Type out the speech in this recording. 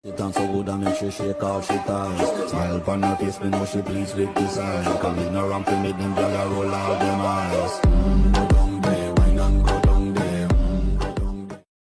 She dance so good and make she shake all she ties. Smile upon her face, me know she pleased with this eyes. Come ignorant to make them girl roll all them eyes.